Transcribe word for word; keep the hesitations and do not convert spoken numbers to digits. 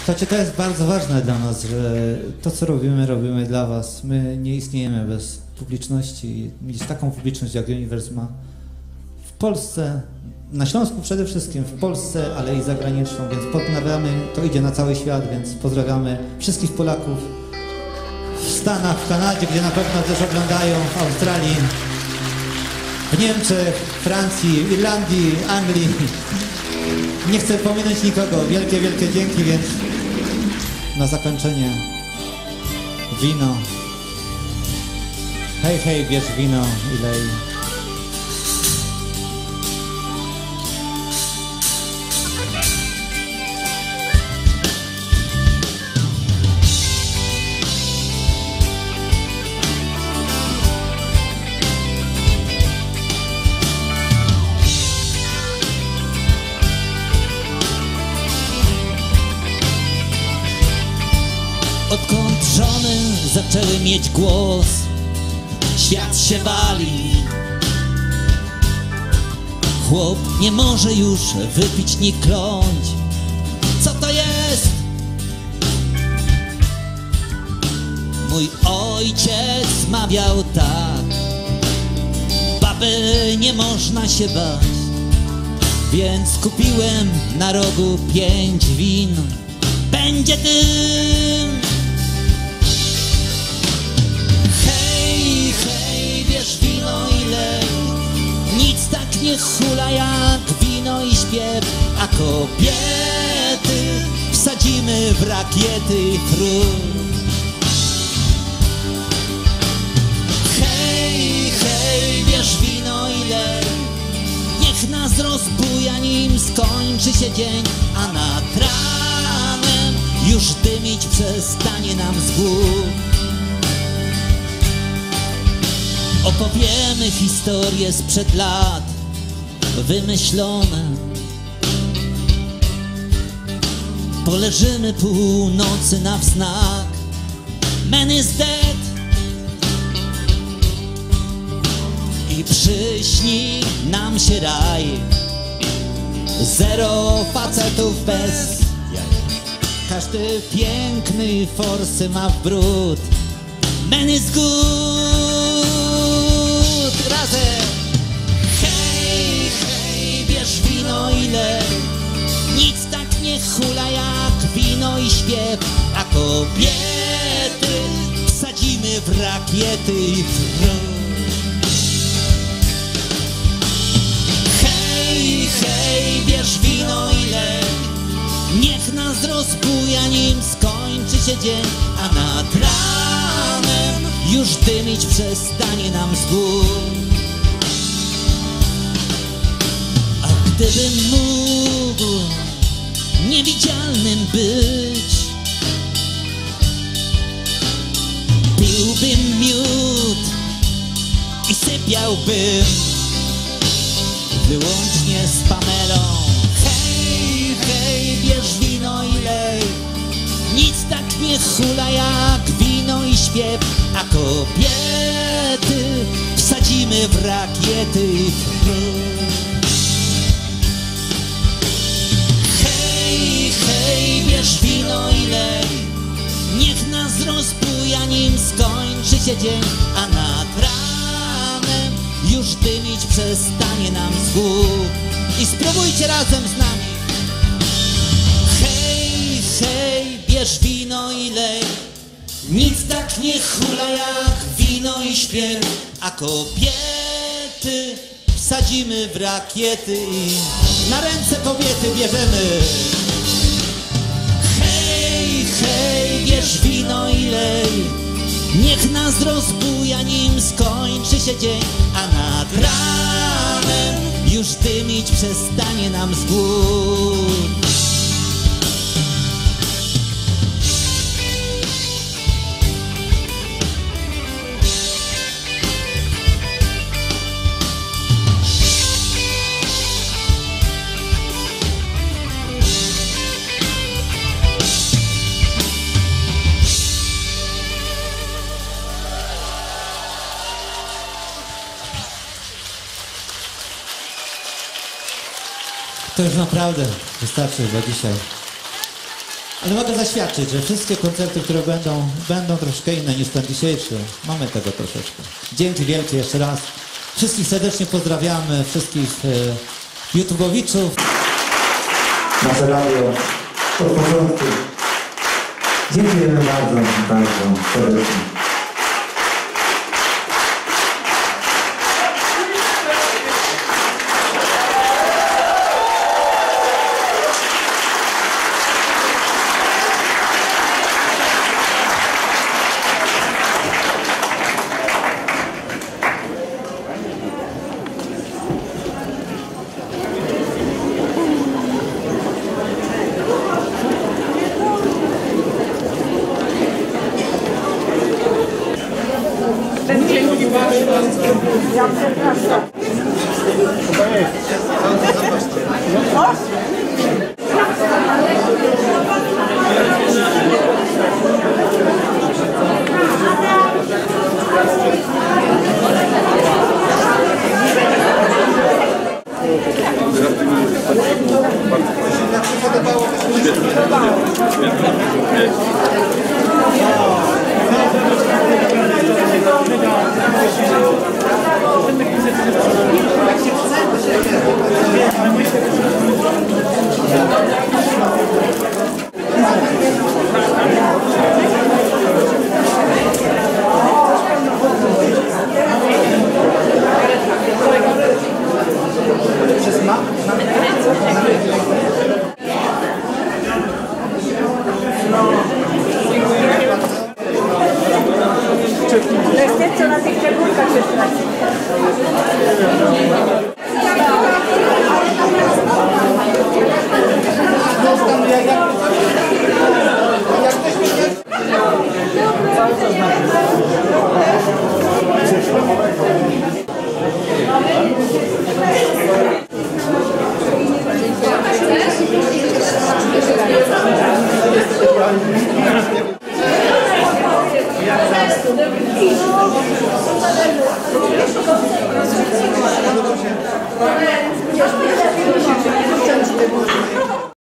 Słuchajcie, to jest bardzo ważne dla nas, że to, co robimy, robimy dla was. My nie istniejemy bez publiczności. Mieć taką publiczność, jak Universe ma w Polsce, na Śląsku przede wszystkim, w Polsce, ale i zagraniczną, więc pozdrawiamy, to idzie na cały świat, więc pozdrawiamy wszystkich Polaków w Stanach, w Kanadzie, gdzie na pewno też oglądają, w Australii, w Niemczech, Francji, Irlandii, Anglii. Nie chcę pominąć nikogo. Wielkie, wielkie dzięki, więc na zakończenie wino. Hej, hej, bierz wino i lej. Odkąd żony zaczęły mieć głos, świat się wali. Chłop nie może już wypić ni kląć. Co to jest? Mój ojciec mawiał tak: baby nie można się bać. Więc kupiłem na rogu pięć win. Będzie dym. Hej, hej, bierz wino i lej. Nic tak nie hula jak wino i śpiew. A kobiety wsadzimy w rakiety i frut. Hej, hej, bierz wino i lej. Niech nas rozbuja, nim skończy się dzień. A nad ranem już dymić przestanie nam z głów. Opowiemy historie sprzed lat, wymyślone. Poleżymy północy na wznak. Man is dead. I przyśni nam się raj. Zero facetów bez jaj. Każdy piękny forsy ma w brud. Man is good. Razem. Hej, hej, bierz wino i lej. Nic tak nie hula jak wino i śpiew. A kobiety wsadzimy w rakiety i frut. Hej, hej, bierz wino i lej. Niech nas rozbuja, nim skończy się dzień. A nad ranem już dymić przestanie nam z gór. A gdybym mógł niewidzialnym być, piłbym miód i sypiałbym wyłącznie z Pamelą. Hej, hej, bierz wino i lej. Nic tak nie hula jak wino i śpiew. A kobiety wsadzimy w rakiety i frut. Hej, hej, bierz wino i lej. Niech nas rozbuja, nim skończy się dzień. A nad ranem już dymić przestanie nam z głów. I spróbujcie razem z nami. Hej, hej, bierz wino i lej. Nic tak nie hula jak wino i śpiew. A kobiety wsadzimy w rakiety i na ręce kobiety bierzemy. Hej, hej, bierz wino i lej. Niech nas rozbuja, nim skończy się dzień. A nad ranem już dymić przestanie nam z głów. To już naprawdę wystarczy za dzisiaj. Ale mogę zaświadczyć, że wszystkie koncerty, które będą, będą troszkę inne niż ten dzisiejszy. Mamy tego troszeczkę. Dzięki wielkie jeszcze raz. Wszystkich serdecznie pozdrawiamy, wszystkich e, YouTubeowiczów. Nasze radio od początku. Dziękujemy bardzo, bardzo serdecznie. Ja przepraszam. Thank you.